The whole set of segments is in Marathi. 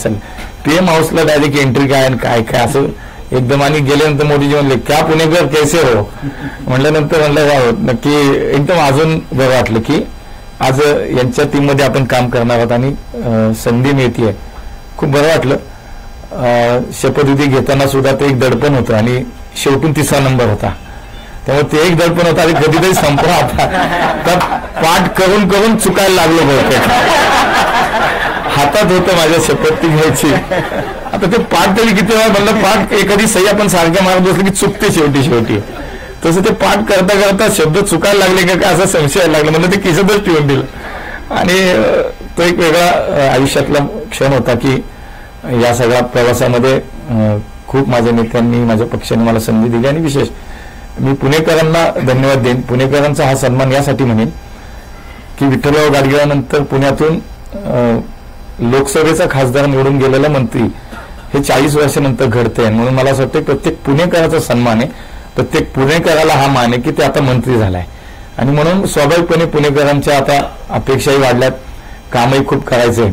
चालले. पीएम हाऊसला डायरेक्ट एंट्री काय आणि काय काय असं एकदम. आणि गेल्यानंतर मोदीजी म्हणले क्या पुणेकर कैसे हो म्हटल्यानंतर म्हणलं नक्की एकदम अजून बरं वाटलं की आज यांच्या टीममध्ये आपण काम करणार आहोत आणि संधी मिळतीये. खूप बरं वाटलं. शपथविधी घेताना सुद्धा ते एक दडपण होतं आणि शेवटून 3रा नंबर होता. त्यामुळे ते एक दडपण होता आणि कधीतरी संपला होता. तर पाठ करून करून चुकायला लागलो बहुतेक. हातात होतं माझ्या शपथ घ्यायची. आता ते पाठ तरी किती वेळा म्हणलं पाठ एखादी सही आपण सारख्या मारत बसलं की चुकते शेवटी. तसं ते पाठ करता करता शब्द चुकायला लागले का काय असा संशय लागला. म्हणलं ते खिशातच ठेवून दिलं. आणि तो एक वेगळा आयुष्यातला क्षण होता की या सगळ्या प्रवासामध्ये खूप माझ्या नेत्यांनी माझ्या पक्षाने मला संधी दिली. आणि विशेष मी पुणेकरांना धन्यवाद देईन. पुणेकरांचा हा सन्मान यासाठी म्हणेन की विठ्ठलराव गाडगिळानंतर पुण्यातून लोकसभेचा खासदार निवडून गेलेला मंत्री हे 40 वर्षानंतर घडते. म्हणून मला असं वाटतं प्रत्येक पुणेकराचा सन्मान आहे. प्रत्येक पुणेकराला हा मान आहे की ते आता मंत्री झालाय. आणि म्हणून स्वाभाविकपणे पुणेकरांच्या आता अपेक्षाही वाढल्यात. कामही खूप करायचंय.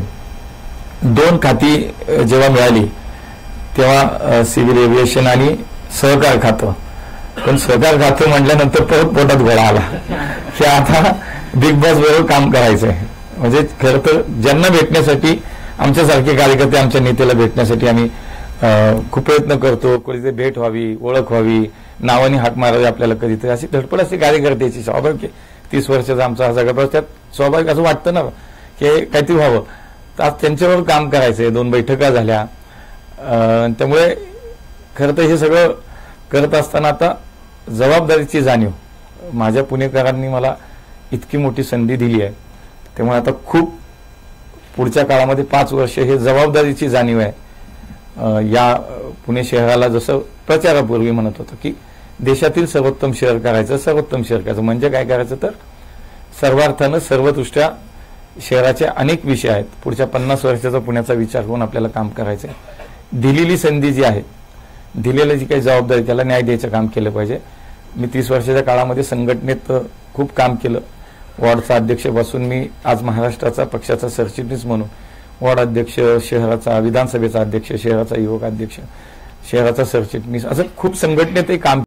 2 खाती जेव्हा मिळाली तेव्हा सिव्हिल एव्हिएशन आणि सहकार खातं. पण सहकार खातं म्हटल्यानंतर परत पोटात गोळा आला की आता बिग बॉस बरोबर काम करायचंय. म्हणजे खरं तर ज्यांना भेटण्यासाठी आमच्यासारखे कार्यकर्ते आमच्या नेत्याला भेटण्यासाठी आम्ही खूप प्रयत्न करतो. कधीतरी भेट व्हावी, ओळख व्हावी, नावाने हाक मारावी आपल्याला कधीतरी अशी धडपड असते कार्यकर्त्याची. स्वाभाविक 30 वर्षाचा आमचा हा सगळा त्यात स्वाभाविक असं वाटतं ना की काहीतरी व्हावं. तर आज त्यांच्यावर काम करायचंय. 2 बैठका झाल्या. त्यामुळे खरं तर हे सगळं करत असताना आता जबाबदारीची जाणीव माझ्या पुणेकरांनी मला इतकी मोठी संधी दिली आहे. त्यामुळे आता खूप पुढच्या काळामध्ये 5 वर्ष हे जबाबदारीची जाणीव आहे. या पुणे शहराला जसं प्रचारापूर्वी म्हणत होतं की देशातील सर्वोत्तम शहर करायचं. सर्वोत्तम शहर करायचं म्हणजे काय करायचं तर सर्वार्थानं सर्वदृष्ट्या शहराचे अनेक विषय आहेत. पुढच्या 50 वर्षाचा पुण्याचा विचार करून आपल्याला काम करायचं आहे. दिलेली संधी जी आहे, दिलेली जी काही जबाबदारी त्याला न्याय द्यायचं काम केलं पाहिजे. मी 30 वर्षाच्या काळामध्ये संघटनेत खूप काम केलं. वॉर्डचा अध्यक्ष बसून मी आज महाराष्ट्राचा पक्षाचा सरचिटणीस म्हणून वॉर्ड अध्यक्ष, शहराचा विधानसभेचा अध्यक्ष, शहराचा युवक अध्यक्ष, शहराचा सरचिटणीस असं खूप संघटनेतही काम